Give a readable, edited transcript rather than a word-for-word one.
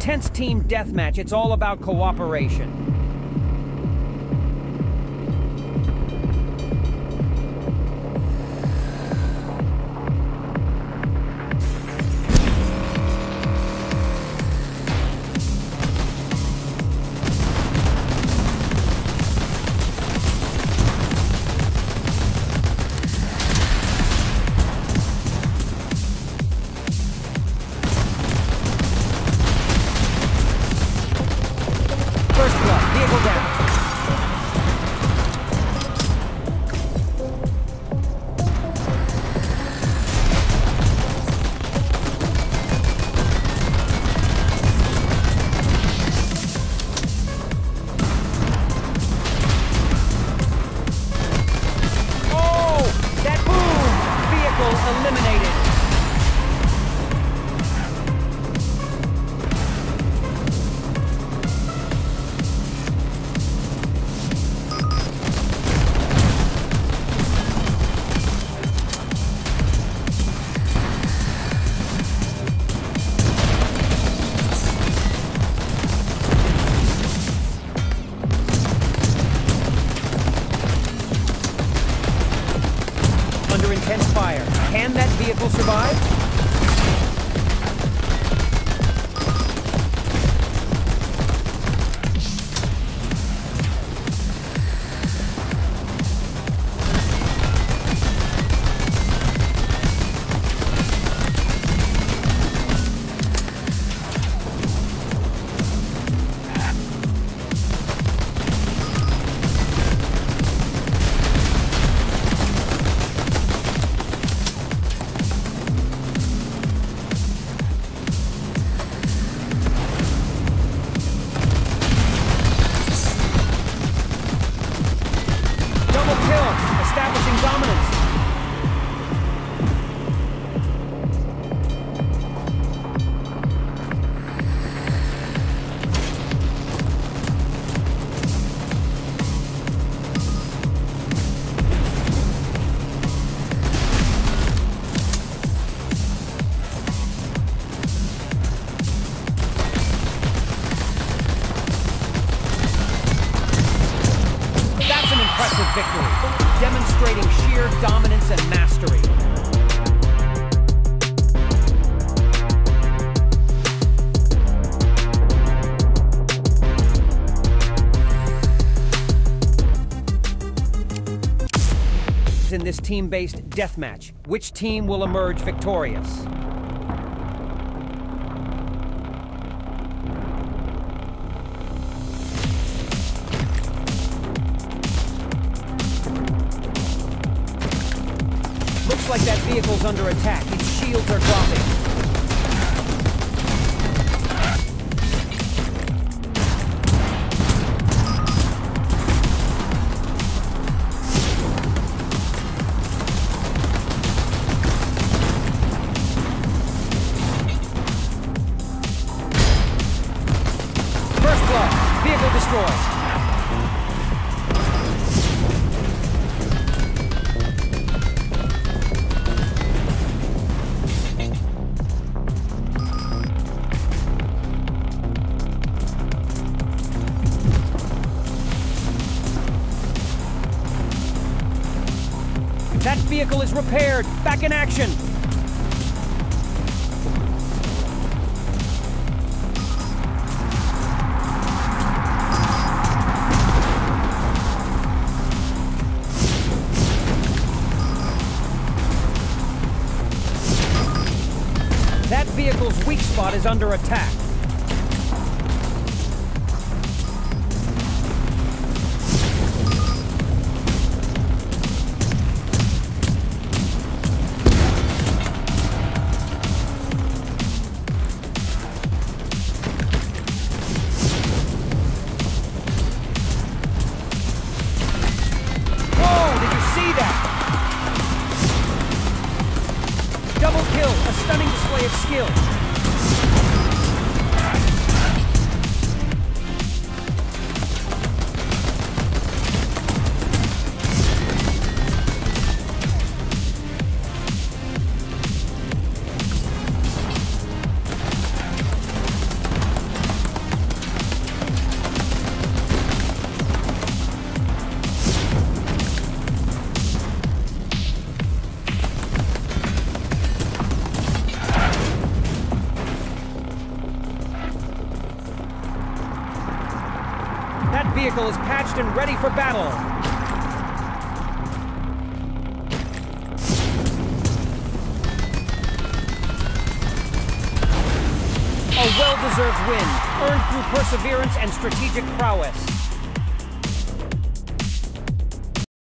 intense team deathmatch, it's all about cooperation. Intense fire. Can that vehicle survive? Establishing dominance. That's an impressive victory, demonstrating sheer dominance and mastery. In this team-based deathmatch, which team will emerge victorious? Looks like that vehicle's under attack. Its shields are dropping. First blood. Vehicle destroyed. That vehicle is repaired. Back in action. That vehicle's weak spot is under attack. Double kill, a stunning display of skill. That vehicle is patched and ready for battle. A well-deserved win, earned through perseverance and strategic prowess.